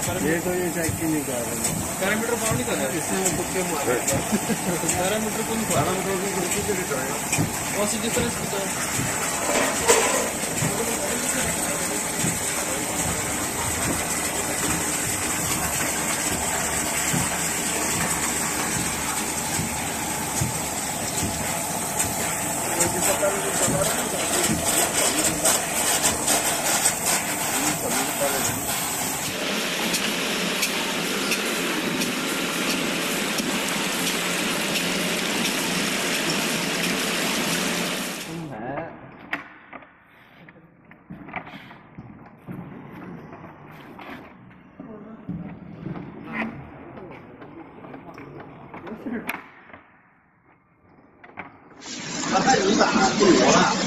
ये तो ये चेक ही नहीं कर रहे। पैरामीटर पार नहीं कर रहा है इसमें तुक्के मारे। पैरामीटर को नहीं पैरामीटर और सीधे तरह 他太敏感了，不理我了。